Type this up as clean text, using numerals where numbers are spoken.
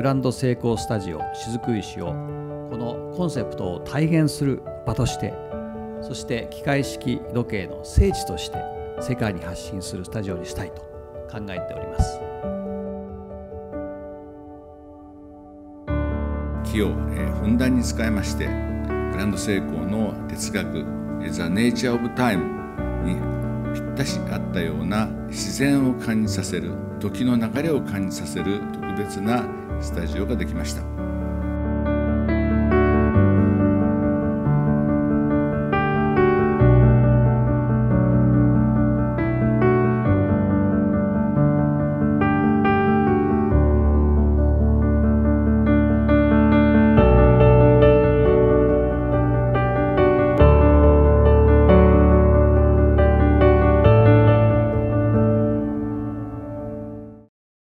ランド成功スタジオ雫石をこのコンセプトを体現する場として、そして機械式時計の聖地として世界に発信するスタジオにしたいと考えております。 木をふんだんに使いまして、グランドセイコーの哲学The Nature of Time にぴったし合ったような自然を感じさせる、時の流れを感じさせる特別なスタジオができました。